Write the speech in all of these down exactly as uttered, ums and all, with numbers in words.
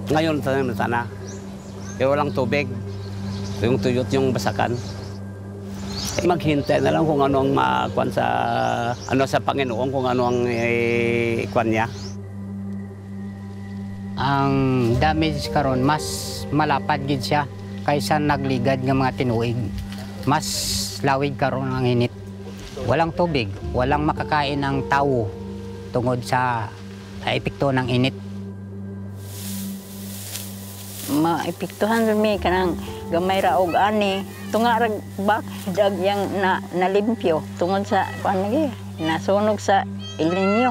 Ngayon sana, sana. Pero walang tubig. Yung tuyot yung basakan. Eh, maghintay na lang kung ano ang makuan sa ano sa Panginoon, kung ano ang eh, kuan niya. Ang damage karon mas malapad gid siya kaysa nagligad nga mga tinuig. Mas lawig karon ang init. Walang tubig, walang makakain ng tao tungod sa epekto ng init. Maepektuhan mi kanang gamay ra og ani tunga rag bak dag yang na nalimpyo tungod sa kuan lagi nasunog sa El Niño.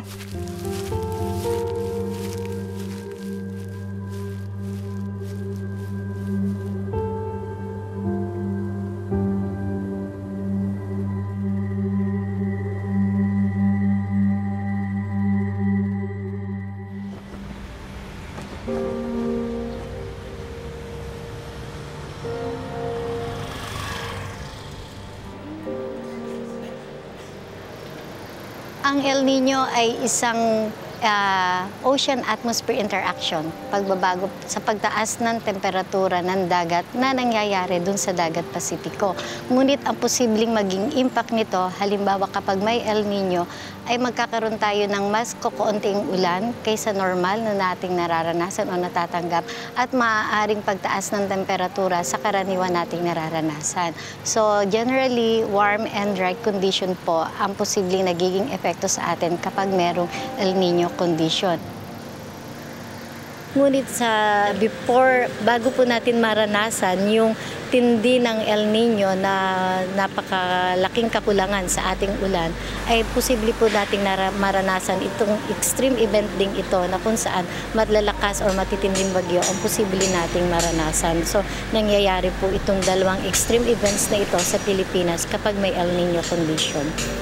Ang El Niño ay isang uh, ocean-atmosphere interaction, pagbabago sa pagtaas ng temperatura ng dagat na nangyayari dun sa dagat Pasipiko. Ngunit ang posibleng maging impact nito, halimbawa kapag may El Niño, ay magkakaroon tayo ng mas kukunting ulan kaysa normal na nating nararanasan o natatanggap at maaaring pagtaas ng temperatura sa karaniwan nating nararanasan. So generally, warm and dry condition po ang posibleng nagiging epekto sa atin kapag merong El Niño condition. Ngunit sa before, bago po natin maranasan yung tindi ng El Niño na napakalaking kakulangan sa ating ulan, ay posible po nating maranasan itong extreme event ding ito na kung saan matlalakas or matitinding bagyo ang posible nating maranasan. So, nangyayari po itong dalawang extreme events na ito sa Pilipinas kapag may El Niño condition.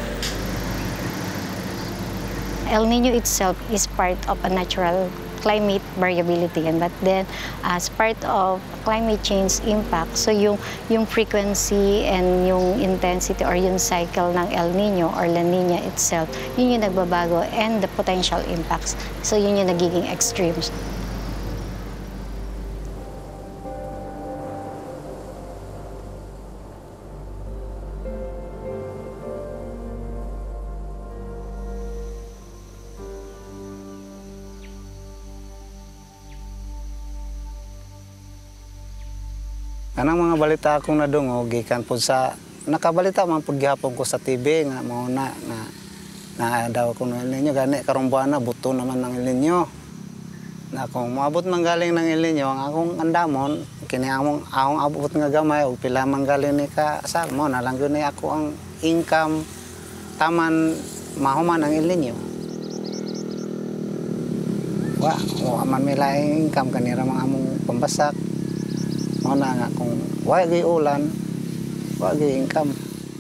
El Niño itself is part of a natural climate variability, and but then as part of climate change impact, so yung yung frequency and yung intensity or yung cycle ng El Niño or La Niña itself, yun yung nagbabago, and the potential impacts, so yun yung nagiging extremes. Kanang mga balita akong nadungog gikan po sa nakabalita man paghapon ko sa T V nga mao na na na daw ko ng El Niño gani karong buwan na buto naman ng El Niño. Na kung moabot man galing ng El Niño ang akong andamon kini among akong abot nga gamay og pila man galing ni ka sa mo na lang gyud ni ako ang income taman mahuman ang El Niño. Wa wa man may laing income kanira mga among pambasak. Mao na nga kung wa gyud ulan, wa gyud income.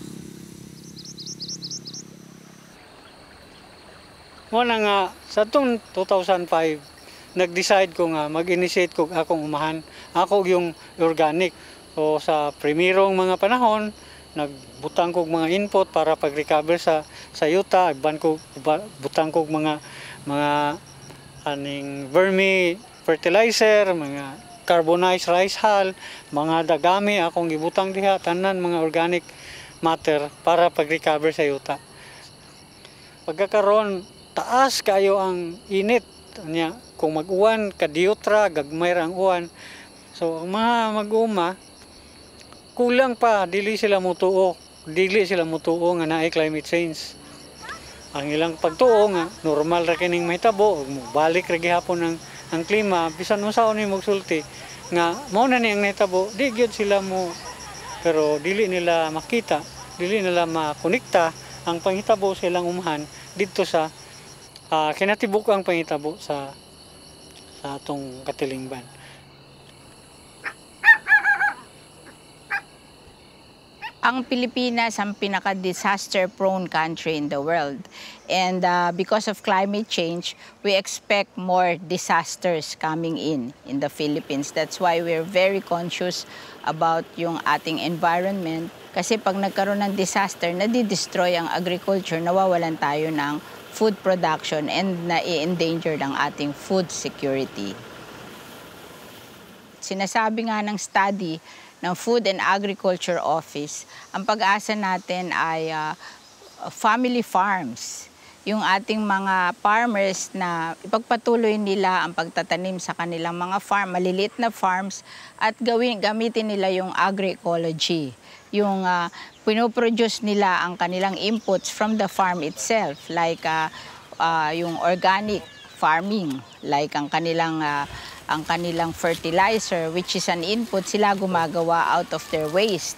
Mao na nga sa tong two thousand five nag-decide ko nga mag-initiate ko akong umahan. Ako yung organic. So sa primerong mga panahon, nagbutang ko mga input para pag-recover sa sa yuta, agban ko butang ko mga mga aning vermi fertilizer, mga carbonized rice hull, mga dagami akong gibutang diha, tanan mga organic matter para pag-recover sa yuta. Pagkakaroon, taas kayo ang init niya. Kung mag-uwan, kadiyutra, gagmay ra ang uwan. So, ang mga mag-uma, kulang pa, dili sila mutuo. Dili sila mutuo nga naay climate change. Ang ilang pagtuo nga, normal ra kining mahitabo, balik ra gihapon ang ang klima, bisan unsaon ni magsulti nga mao na ni ang nahitabo, di gyud sila mo pero dili nila makita, dili nila makonekta ang panghitabo sa ilang umahan didto sa uh, kinatibuk ang panghitabo sa sa atong katilingban. Ang Pilipinas ang pinaka-disaster-prone country in the world. And uh, because of climate change, we expect more disasters coming in in the Philippines. That's why we're very conscious about yung ating environment. Kasi pag nagkaroon ng disaster, nadi-destroy ang agriculture, nawawalan tayo ng food production and na-i-endanger ang ating food security. Sinasabi nga ng study ng Food and Agriculture Office, ang pag-asa natin ay uh, family farms. Yung ating mga farmers na ipagpatuloy nila ang pagtatanim sa kanilang mga farm, maliliit na farms, at gawin, gamitin nila yung agroecology. Yung uh, pinoproduce nila ang kanilang inputs from the farm itself, like uh, uh, yung organic farming, like ang kanilang, uh, ang kanilang fertilizer, which is an input sila gumagawa out of their waste.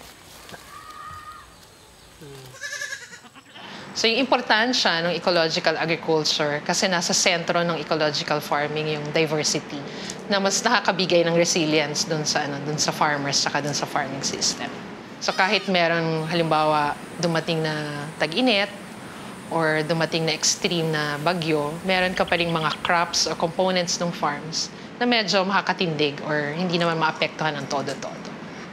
So yung importansya ng ecological agriculture kasi nasa sentro ng ecological farming yung diversity na mas nakakabigay ng resilience dun sa, ano, dun sa farmers saka dun sa farming system. So kahit meron halimbawa dumating na tag-init or dumating na extreme na bagyo, meron ka pa rin mga crops or components ng farms na medyo makakatindig or hindi naman maapektuhan ng todo-todo.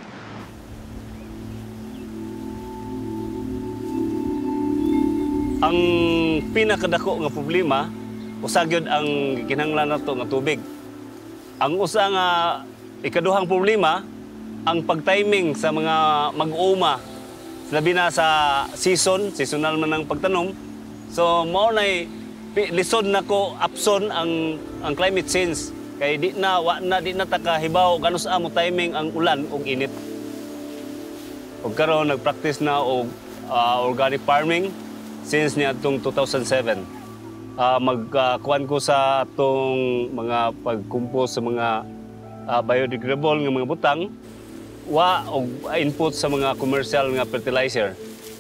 Ang pinakadako nga problema, usa gyud ang kinahanglan nato nga tubig. Ang usa nga ikaduhang problema, ang pag-timing sa mga mag-uuma. Labi na sa season, seasonal man ang pagtanom. So mao nay lisod nako apson ang ang climate change kay di na wa na di na takahibaw kanus amo timing ang ulan ug init. Ug karon nag-practice na og uh, organic farming since niya itong two thousand seven. Uh, Magkuhan uh, ko sa itong mga pag-compose sa mga uh, biodegradable nga mga butang, wa og input sa mga commercial nga fertilizer.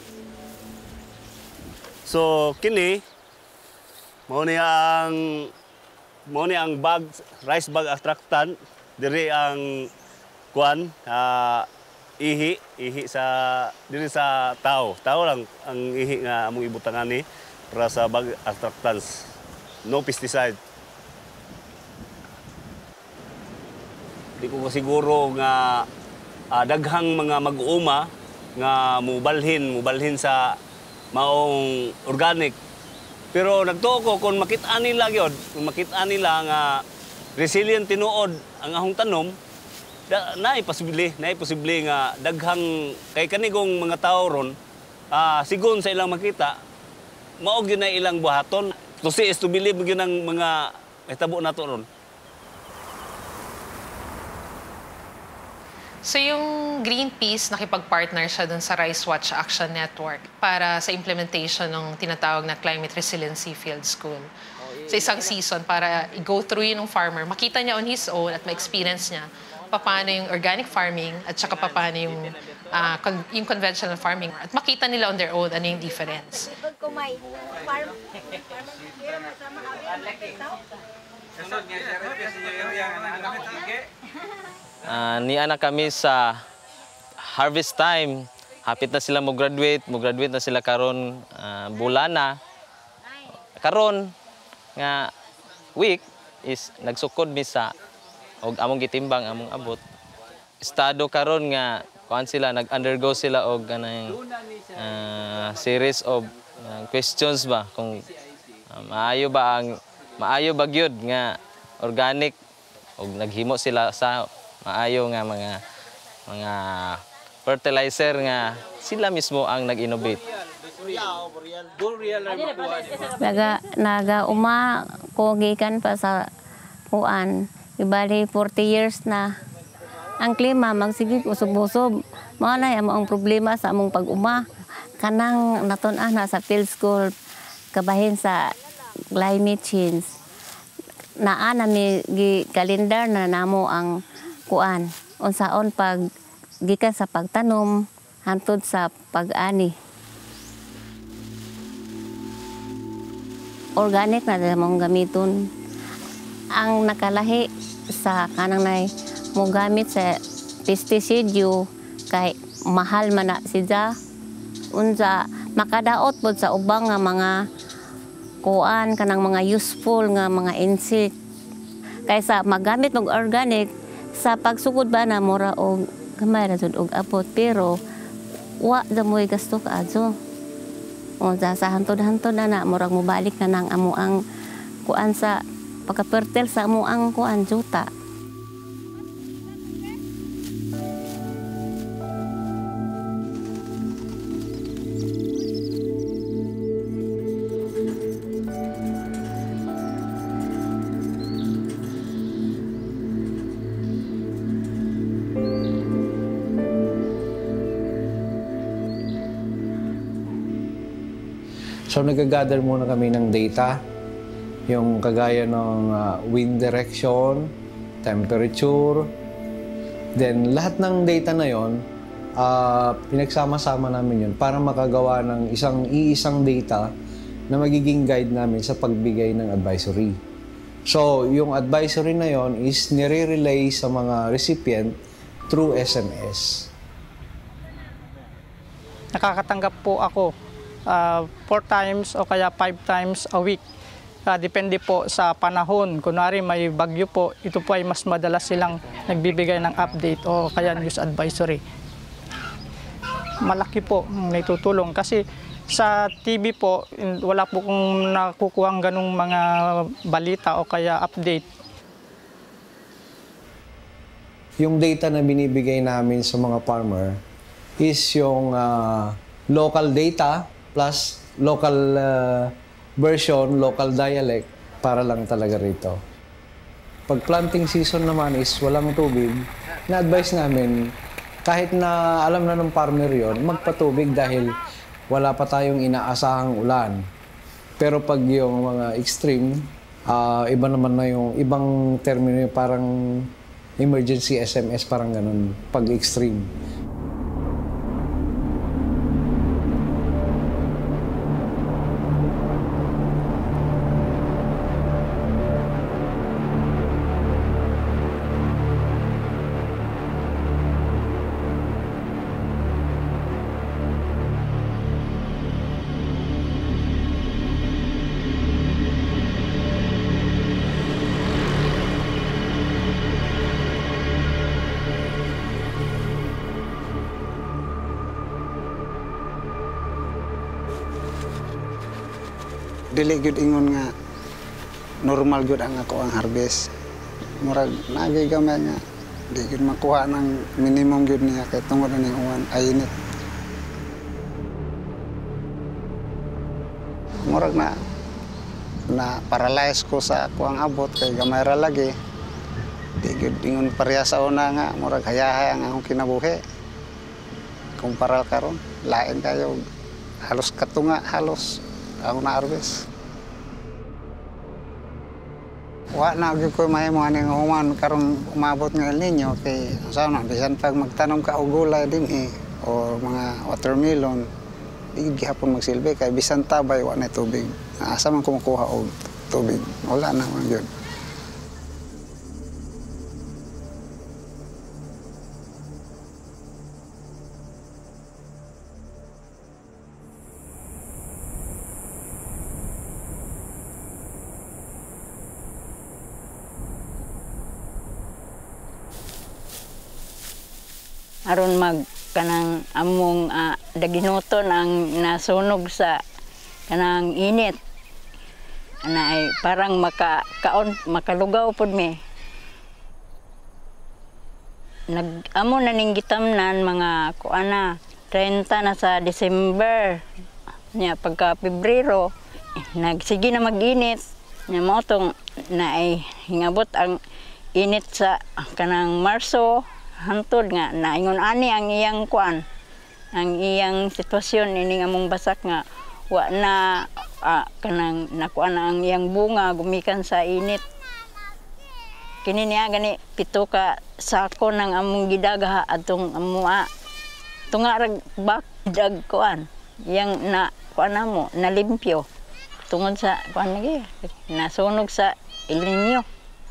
So kini mao ni ang mao ni ang bag rice bag attractant diri ang kuan uh, ihi, ihi sa diri sa tao. Tao lang ang ihi nga among ibutangan ni para sa bag attractants. No pesticide. Di ko siguro nga uh, daghang mga mag-uuma nga mubalhin, mubalhin sa maong organic. Pero nagtuo ko kung makita nila gyud, kung makita nila nga resilient tinuod ang ahong tanom, Da, naay posible, naay posible nga daghang kay kanigong mga tao ron, ah, sigon sa ilang makita, maog yun na ilang buhaton. To see is to believe yun ang mga itabo nato ron. So yung Greenpeace, nakipag-partner siya dun sa Rice Watch Action Network para sa implementation ng tinatawag na Climate Resiliency Field School. Sa isang season para i-go through yun ng farmer, makita niya on his own at ma-experience niya paano yung organic farming at saka paano yung, uh, con yung conventional farming. At makita nila on their own ano yung difference. Uh, ni anak kami sa harvest time. Hapit na sila mo graduate, mo graduate na sila karon uh, bulana. Karon nga week is nagsukod mi sa og among gitimbang among abot. Estado karon nga kuan sila nag-undergo sila og kanang uh, series of uh, questions ba kung uh, maayo ba ang maayo ba gyud nga organic og naghimo sila sa maayo nga mga mga fertilizer nga sila mismo ang nag-innovate. Naga naga uma ko gikan pa sa kuan. Ibali forty years na ang klima magsigig usog-usog. Mao na amo ang problema sa among pag-uma. Kanang natun-an na sa field school kabahin sa climate change. Naa na mi gi kalendar na namo ang kuan. Unsaon pag gikan sa pagtanom hantod sa pag-ani. Organic na damong gamiton. Ang nakalahi sa kanang nay mo gamit sa pesticide kay mahal man na siya. Unsa makadaot pod sa ubang nga mga kuan kanang mga useful nga mga insect. Kaysa magamit og organic sa pagsugod ba na mura og gamay ra jud og apot pero wa da moy gasto kaadto. Unsa sa hantod-hantod na na murag mobalik na nang amo ang kuan sa pagka-fertile sa amo ang kuan juta. So nag-gather muna kami ng data, yung kagaya ng uh, wind direction, temperature, then lahat ng data na yon, uh, pinagsama-sama namin yun para makagawa ng isang iisang data na magiging guide namin sa pagbigay ng advisory. So, yung advisory na yon is nire-relay sa mga recipient through S M S. Nakakatanggap po ako uh, four times o kaya five times a week. Uh, depende po sa panahon. Kunwari may bagyo po, ito po ay mas madalas silang nagbibigay ng update o kaya news advisory. Malaki po ang naitutulong kasi sa T V po, wala po kong nakukuhang ganong mga balita o kaya update. Yung data na binibigay namin sa mga farmer is yung uh, local data plus local uh, version, local dialect para lang talaga rito. Pag planting season naman is walang tubig, na-advise namin kahit na alam na ng farmer yon, magpatubig dahil wala pa tayong inaasahang ulan. Pero pag yung mga extreme, uh, iba naman na yung ibang termino, parang emergency S M S, parang ganun, pag extreme. Dili gyud ingon nga normal gyud ang ako ang harvest. Murag nagay gamay nga di gyud makuha ng minimum gyud niya kay tungod na ning uwan ay init. Murag na na paralyze ko sa ako ang abot kay gamay ra lagi. Di gyud ingon pareha sa una nga murag hayahay ang akong kinabuhi. Kumparal karon lain kayo halos katunga halos ako na-harvest. Wa na gyud ko mahimo ani nga human karon umabot nga El Nino kay usaw na bisan pag magtanom ka og gulay dinhi o mga watermelon di gihapon magsilbi kay bisan tabay wa na tubig. Asa man kumukuha og tubig? Wala na man gyud. Aron mag kanang among uh, daginoton ang nasunog sa kanang init ana ay parang maka kaon makalugaw pud mi. Nag amo na ning gitamnan mga kuana thirty na sa December nya pagka Pebrero eh, nagsige na mag-init nya mao tong na ay hingabot ang init sa kanang Marso hantod nga naingon ani ang iyang kuan ang iyang sitwasyon ini nga mong basak nga wa na uh, kanang nakuan na ang iyang bunga gumikan sa init kini niya gani pito ka sako ng among gidagha atong amua tunga rag bak dag kuan yang na kuan mo nalimpyo tungod sa kuan lagi nasunog sa El Nino.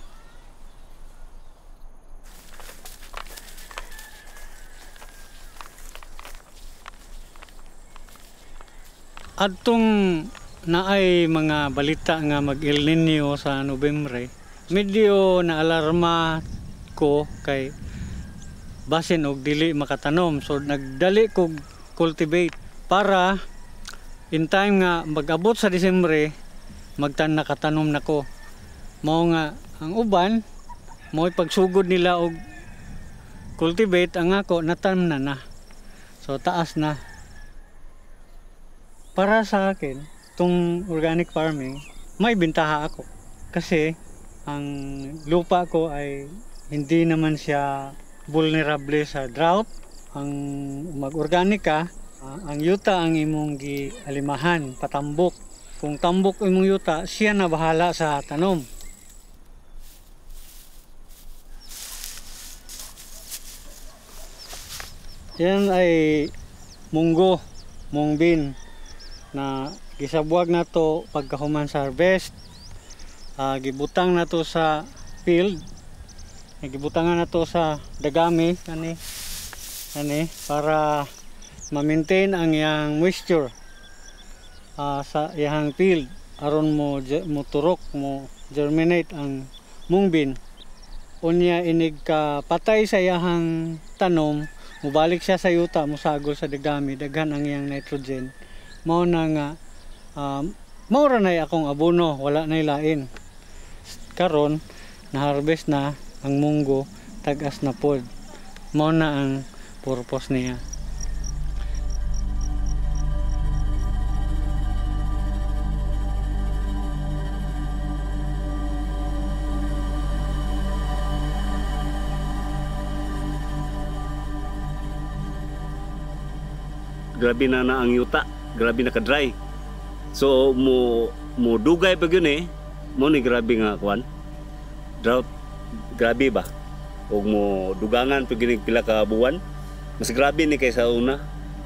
Adtong naay mga balita nga mag-El Nino sa Nobyembre, medyo na-alarma ko kay basin og dili makatanom. So nagdali ko cultivate para in time nga mag-abot sa Disyembre, magtan nakatanom nako. Mao nga ang uban mo pagsugod nila og cultivate ang ako natam na na. So taas na. Para sa akin, itong organic farming, may bintaha ako. Kasi ang lupa ko ay hindi naman siya vulnerable sa drought. Ang mag-organic ka, Ah, ang yuta ang imong gialimahan, patambok. Kung tambok imong yuta, siya na bahala sa tanom. Yan ay munggo, mungbin na gisabuag na to pagkahuman sa harvest. Uh, gibutang na to sa field. Gibutangan na to sa dagami kani kani para ma-maintain ang iyang moisture uh, sa iyang field aron mo mo turok mo germinate ang mungbin. Unya inig ka patay sa iyang tanom, mubalik siya sa yuta, musagol sa dagami, daghan ang iyang nitrogen. Mao na nga um, mao ra nay akong abono, wala nay lain. Karon na-harvest na ang munggo, tagas na pod. Mao na ang purpose niya. Grabe na na ang yuta, grabe na ka-dry. So mo mo dugay pag yun eh, mo ni grabe nga kwan. Drought, grabe ba? O mo dugangan pag yun pila ka buwan, mas grabe ni kaysa una.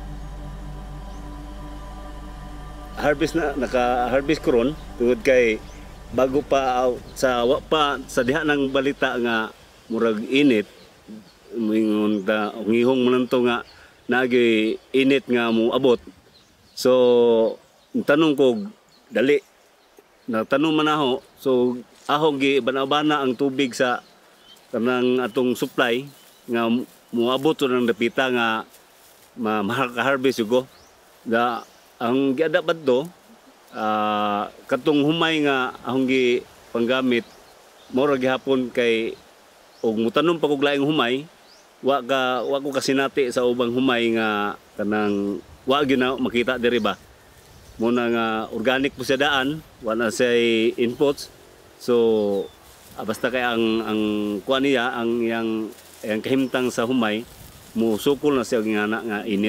Harvest na, naka-harvest ko ron, tungod kay bago pa uh, sa wa pa sa diha ng balita nga murag init, mingon ta ngihong man to nga nagi init nga mo abot. So tanong ko dali na tanong man ako, so ahong gi banabana ang tubig sa kanang atong supply nga moabot to ng dapita nga ma-harvest yugo da ang giadapat do uh, katong humay nga ahong gi panggamit mao ra gihapon kay og mutanom pa kog laing humay. Wa ka wa ko kasinati sa ubang humay nga kanang wa gyud na makita diri ba. Muna nga organic po sa daan, wa na say inputs. So ah, basta kay ang ang kuan niya ang yang ang kahimtang sa humay mo sukol na siya nga nga init.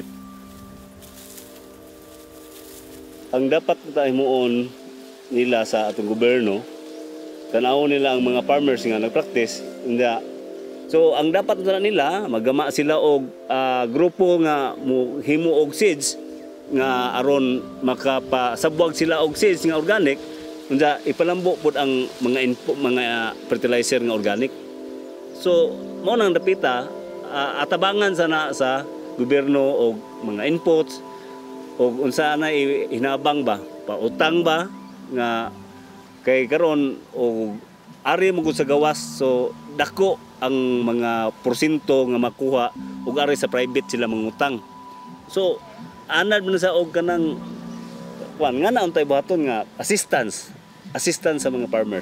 Ang dapat tayo moon nila sa atong gobyerno, tanaw nila ang mga farmers nga nagpractice nga. So ang dapat nila magama sila og uh, grupo nga mo himo og seeds nga aron makapasabwag sila og seeds nga organic, unya ipalambo pud ang mga input, mga fertilizer nga organic. So mao nang dapita uh, atabangan sana sa gobyerno og mga inputs og unsa na hinabang ba, pautang ba nga kay karon og ari mo sa gawas, so dako ang mga porsyento nga makuha ug ari sa private sila mangutang. So anad man sa og kanang kwan nga na untay buhaton nga assistance assistance sa mga farmers.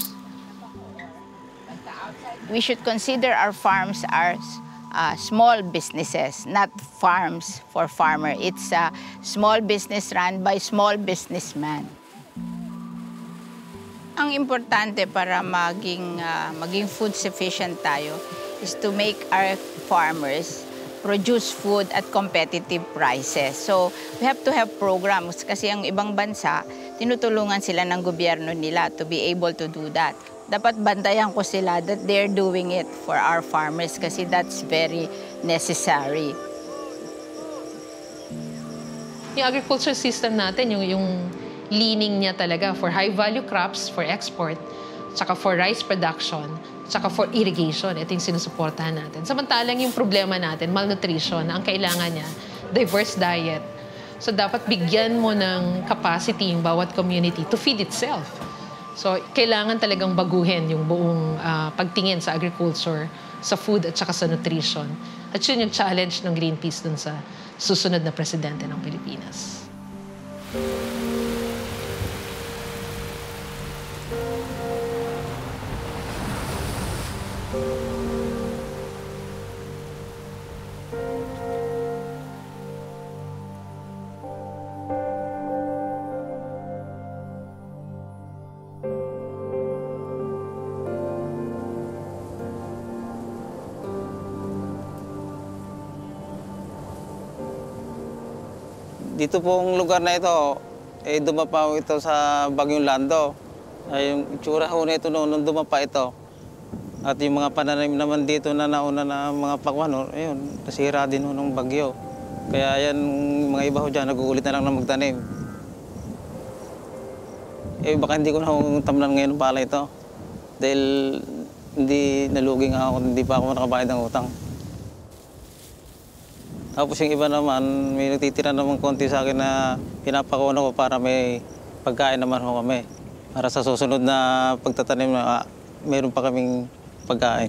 We should consider our farms as uh, small businesses, not farms for farmer. It's a small business run by small businessman. Ang importante para maging uh, maging food sufficient tayo is to make our farmers produce food at competitive prices. So we have to have programs kasi ang ibang bansa tinutulungan sila ng gobyerno nila to be able to do that. Dapat bantayan ko sila that they're doing it for our farmers kasi that's very necessary. Yung agriculture system natin, yung yung leaning niya talaga for high-value crops, for export, tsaka for rice production, tsaka for irrigation. Ito yung sinusuportahan natin. Samantalang yung problema natin, malnutrition, ang kailangan niya, diverse diet. So dapat bigyan mo ng capacity yung bawat community to feed itself. So kailangan talagang baguhin yung buong uh, pagtingin sa agriculture, sa food at saka sa nutrition. At yun yung challenge ng Greenpeace dun sa susunod na presidente ng Pilipinas. Dito pong lugar na ito, eh, dumapaw ito sa Bagyong Lando. Ay, yung itsura ho na ito noon, nung dumapa ito. At yung mga pananim naman dito na nauna na mga pakwan, ayun, nasira din ho ng bagyo. Kaya yan, mga iba ho dyan, nagugulit na lang na magtanim. Eh, baka hindi ko na tamnan ngayon ng pala ito. Dahil hindi nalugi nga ako, hindi pa ako nakabayad ng utang. Tapos yung iba naman, may nagtitira naman konti sa akin na pinapakuna ko para may pagkain naman ho kami. Para sa susunod na pagtatanim na ah, mayroon pa kaming pagkain.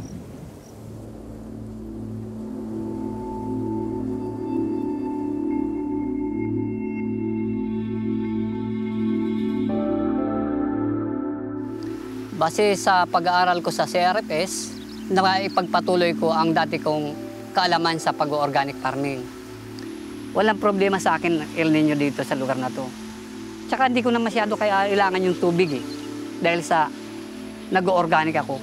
Base sa pag-aaral ko sa C R F S, naipagpatuloy ko ang dati kong kaalaman sa pag-organic farming. Walang problema sa akin El Nino dito sa lugar na to. Tsaka hindi ko na masyado kailangan yung tubig eh, dahil sa nag-organic ako.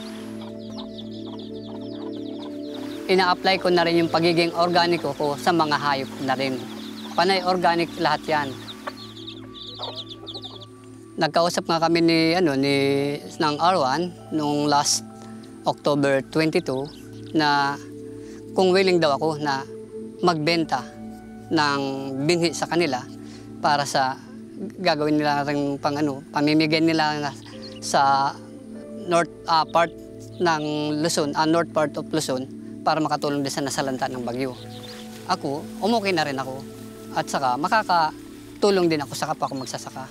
Ina-apply ko na rin yung pagiging organiko ko sa mga hayop na rin. Panay organic lahat yan. Nagkausap nga kami ni, ano, ni, ng R one noong last October twenty-two na kung willing daw ako na magbenta ng binhi sa kanila para sa gagawin nila rin pang ano, pamimigay nila sa north uh, part ng Luzon, uh, north part of Luzon para makatulong din sa nasalanta ng bagyo. Ako, umukay na rin ako at saka makakatulong din ako sa kapwa ko magsasaka.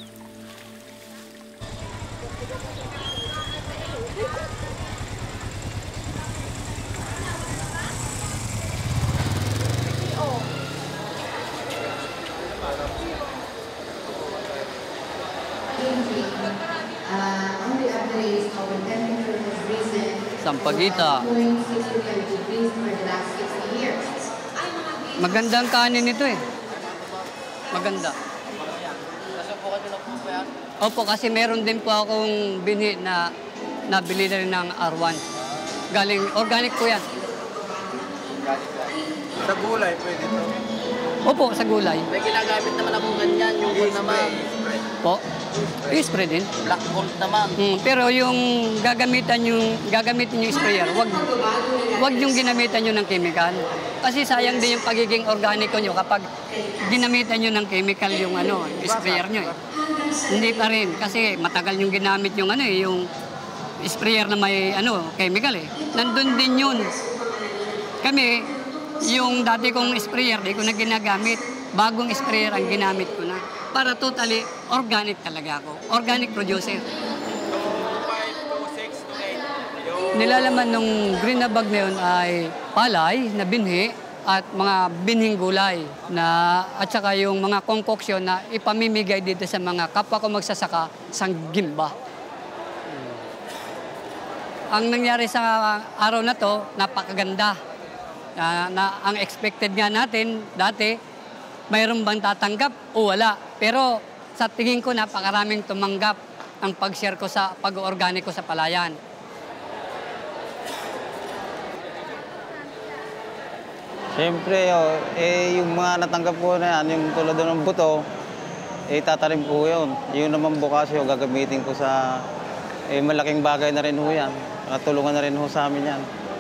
Sampagita. Magandang kanin ito eh. Maganda. Opo, kasi meron din po akong binhi na nabili na rin ng R one. Galing, organic po yan. Sa gulay pwede ito? Opo, sa gulay. May ginagamit naman akong ganyan, yung gold naman. Po? I-spray din. Black gold naman. Hmm, pero yung gagamitan yung gagamitin yung sprayer, wag wag yung ginamitan nyo ng chemical. Kasi sayang din yung pagiging organiko nyo kapag ginamitan nyo ng chemical yung ano, sprayer nyo eh. Hindi pa rin kasi matagal yung ginamit yung ano eh, yung sprayer na may ano, chemical eh. Nandun din yun. Kami, yung dati kong sprayer, di ko na ginagamit. Bagong sprayer ang ginamit ko na. Para totally organic talaga ako. Organic producer. Nilalaman nung green na bag na yun ay palay na binhi at mga binhing gulay na at saka yung mga concoction na ipamimigay dito sa mga kapwa ko magsasaka sang gimba. Ang nangyari sa araw na to, napakaganda. Na, na, ang expected nga natin dati, mayroon bang tatanggap o wala. Pero sa tingin ko, napakaraming tumanggap ang pag-share ko sa pag-organic ko sa palayan. Siyempre, oh, eh, yung mga natanggap ko na yan, yung tulad ng buto, eh, tatanim ko yun. Yung naman bukas yung gagamitin ko sa eh, malaking bagay na rin ho yan. Tulungan na rin ho sa amin yan.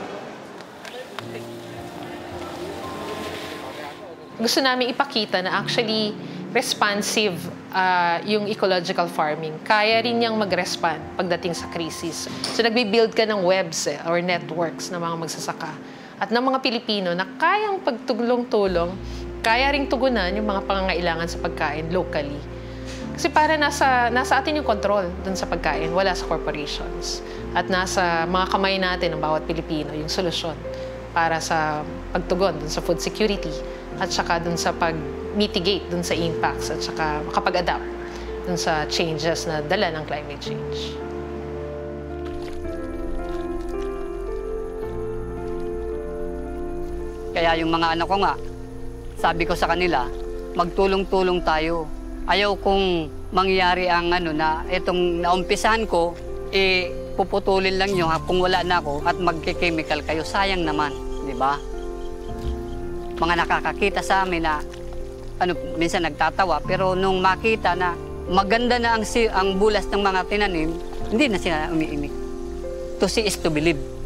Gusto namin ipakita na actually responsive uh, yung ecological farming. Kaya rin niyang mag-respond pagdating sa krisis. So nagbi-build ka ng webs eh, or networks ng mga magsasaka at ng mga Pilipino na kayang pagtulong-tulong, kaya ring tugunan yung mga pangangailangan sa pagkain locally. Kasi para nasa, nasa atin yung control dun sa pagkain, wala sa corporations. At nasa mga kamay natin ng bawat Pilipino yung solusyon para sa pagtugon dun sa food security at saka dun sa pag-mitigate dun sa impacts at saka makapag-adapt dun sa changes na dala ng climate change. Kaya yung mga anak ko nga, sabi ko sa kanila, magtulong-tulong tayo. Ayaw kong mangyari ang ano na itong naumpisahan ko, eh puputulin lang nyo kung wala na ako at magke-chemical kayo. Sayang naman, di ba? Mga nakakakita sa amin na ano, minsan nagtatawa, pero nung makita na maganda na ang, si, ang bulas ng mga tinanim, hindi na sila umiimik. To see is to believe.